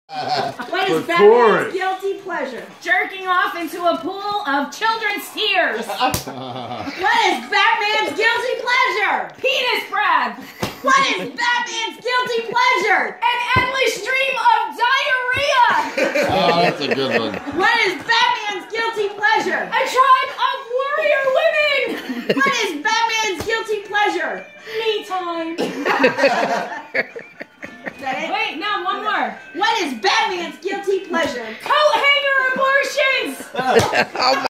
What is Batman's guilty pleasure? Jerking off into a pool of children's tears. What is Batman's guilty pleasure? Penis Brad. What is Batman's guilty pleasure? An endless stream of diarrhea. Oh, that's a good one. What is Batman's guilty pleasure? A tribe of warrior women. What is Batman's guilty pleasure? Me time. Is that it? Wait, no, one more. What is Batman's guilty pleasure? Coat hanger abortions.